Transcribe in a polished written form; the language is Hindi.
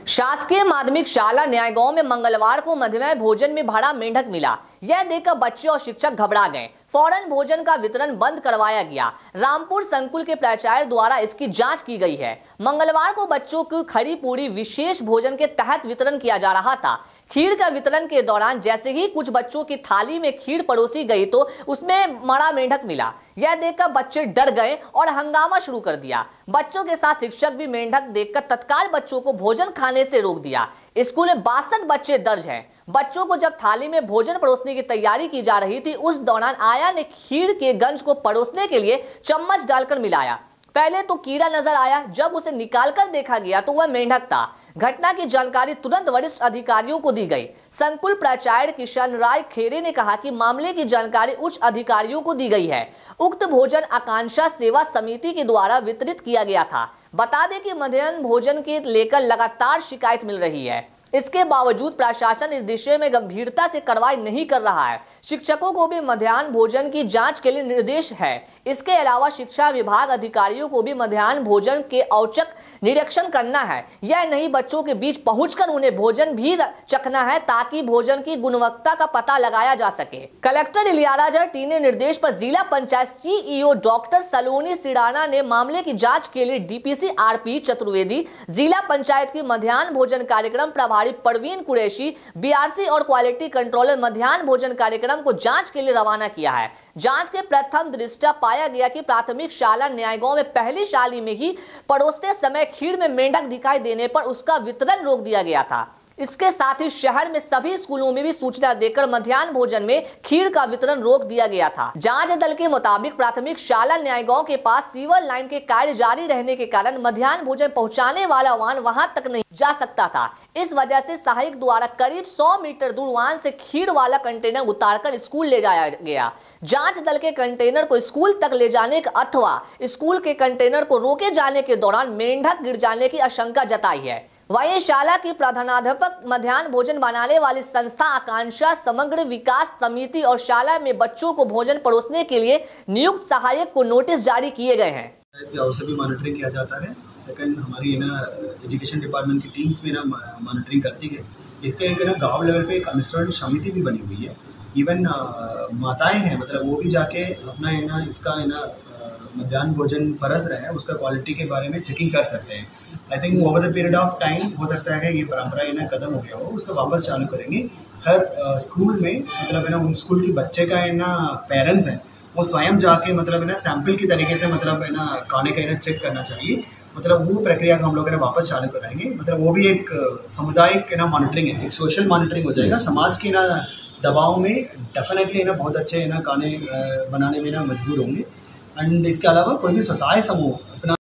शासकीय माध्यमिक शाला न्यायगांव में मंगलवार को मध्याह्न भोजन में भरा मेंढक मिला। यह देखकर बच्चे और शिक्षक घबरा गए। फौरन भोजन का वितरण बंद करवाया गया। रामपुर संकुल के प्राचार्य द्वारा इसकी जांच की गई है। मंगलवार को बच्चों को खड़ी पूरी विशेष भोजन के तहत वितरण किया जा रहा था। खीर का वितरण के दौरान जैसे ही कुछ बच्चों की थाली में खीर परोसी गई तो उसमें मरा मेंढक मिला। यह देखकर बच्चे डर गए और हंगामा शुरू कर दिया। बच्चों के साथ शिक्षक भी मेंढक देखकर तत्काल बच्चों को भोजन खाने से रोक दिया। स्कूल में 62 बच्चे दर्ज हैं। बच्चों को जब थाली में भोजन परोसने की तैयारी की जा रही थी, उस दौरान आया ने खीर के गंज को परोसने के लिए चम्मच डालकर मिलाया। पहले तो कीड़ा नजर आया, जब उसे निकालकर देखा गया तो वह मेंढक था। घटना की जानकारी तुरंत वरिष्ठ अधिकारियों को दी गई। संकुल प्राचार्य किशन राय खेरे ने कहा कि मामले की जानकारी उच्च अधिकारियों को दी गई है। उक्त भोजन आकांक्षा सेवा समिति के द्वारा वितरित किया गया था। बता दें कि मध्याह्न भोजन के लेकर लगातार शिकायत मिल रही है। इसके बावजूद प्रशासन इस दिशा में गंभीरता से कार्रवाई नहीं कर रहा है। शिक्षकों को भी मध्याह्न भोजन की जांच के लिए निर्देश है। इसके अलावा शिक्षा विभाग अधिकारियों को भी मध्याह्न भोजन के औचक निरीक्षण करना है। यह नहीं, बच्चों के बीच पहुंचकर उन्हें भोजन भी चखना है ताकि भोजन की गुणवत्ता का पता लगाया जा सके। कलेक्टर इलियारा जट्टी ने निर्देश पर जिला पंचायत सीईओ डॉक्टर सलोनी सिडाना ने मामले की जांच के लिए डीपीसी आरपी चतुर्वेदी, जिला पंचायत की मध्याह्न भोजन कार्यक्रम प्रभारी परवीन कुरैशी, बीआरसी और क्वालिटी कंट्रोलर मध्याह्न भोजन कार्यक्रम को जांच के लिए रवाना किया है। जांच के प्रथम दृष्टया पाया गया कि प्राथमिक शाला न्यायगांव में पहली शाली में ही परोसते समय खीर में मेंढक दिखाई देने पर उसका वितरण रोक दिया गया था। इसके साथ ही शहर में सभी स्कूलों में भी सूचना देकर मध्याह्न भोजन में खीर का वितरण रोक दिया गया था। जांच दल के मुताबिक प्राथमिक शाला न्यायगांव के पास सीवर लाइन के कार्य जारी रहने के कारण मध्याह्न भोजन पहुंचाने वाला वाहन वहां तक नहीं जा सकता था। इस वजह से सहायक द्वारा करीब 100 मीटर दूर वाहन से खीर वाला कंटेनर उतारकर स्कूल ले जाया गया। जांच दल के कंटेनर को स्कूल तक ले जाने अथवा स्कूल के कंटेनर को रोके जाने के दौरान मेंढक गिर जाने की आशंका जताई है। वहीं शाला की प्रधानाध्यापक, मध्याह्न भोजन बनाने वाली संस्था आकांक्षा समग्र विकास समिति और शाला में बच्चों को भोजन परोसने के लिए नियुक्त सहायक को नोटिस जारी किए गए हैं। से भी मॉनिटरिंग किया जाता है। सेकंड, हमारी एजुकेशन डिपार्टमेंट की टीम्स भी मॉनिटरिंग करती है। इसके एक गाँव लेवल पे एक अनुसरण समिति भी बनी हुई है। इवन माताएं हैं, मतलब वो भी जाके अपना इसका मध्याह्न भोजन परस रहे हैं, उसका क्वालिटी के बारे में चेकिंग कर सकते हैं। I think over the period of time हो सकता है कि ये परंपरा खत्म हो गया हो, उसको वापस चालू करेंगे। हर स्कूल में मतलब उन स्कूल के बच्चे का पेरेंट्स हैं, वो स्वयं जाके मतलब सैंपल की तरीके से मतलब खाने का चेक करना चाहिए। मतलब वो प्रक्रिया को हम लोग वापस चालू कराएंगे। मतलब वो भी एक सामुदायिक मॉनिटरिंग है, एक सोशल मॉनिटरिंग हो जाएगा। समाज के दबाव में डेफिनेटली बहुत अच्छे खाने बनाने में मजबूर होंगे। एंड इसके अलावा कोई भी स्वसहाय समूह अपना